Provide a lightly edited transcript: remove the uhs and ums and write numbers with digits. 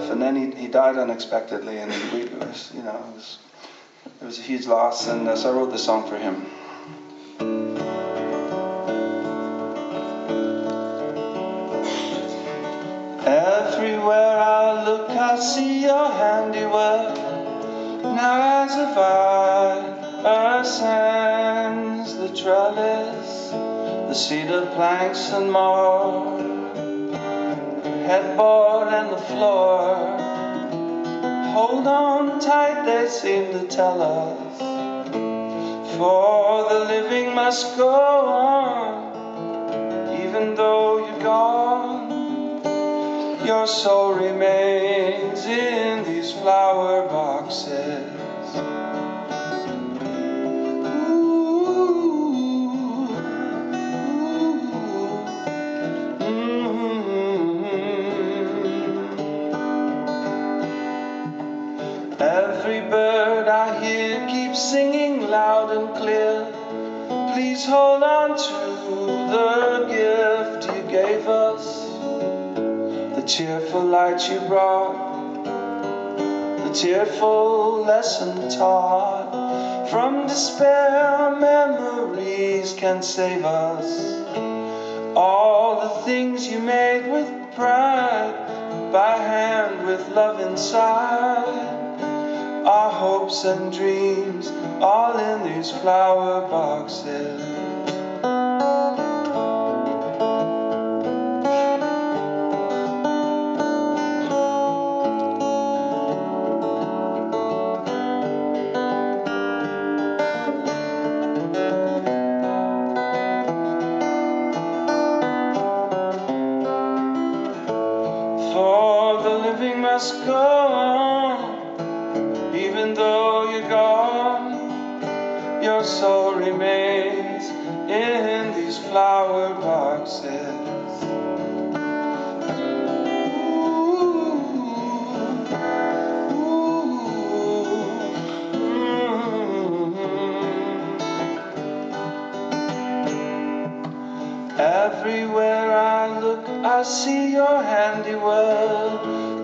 stuff. And then he died unexpectedly, and it was a huge loss. And so I wrote this song for him. Everywhere I look, I see your handiwork. Now as a vine ascends the trellis, the cedar planks and more, headboard and the floor. Hold on tight, they seem to tell us, for the living must go on, even though you're gone. Your soul remains in these flower boxes. Every bird I hear keeps singing loud and clear. Please hold on to the gift you gave us, the cheerful light you brought, the tearful lesson taught. From despair, memories can save us. All the things you made with pride, by hand with love inside. Our hopes and dreams, all in these flower boxes. For the living must go on, even though you're gone. Your soul remains in these flower boxes. Everywhere I look, I see your handiwork.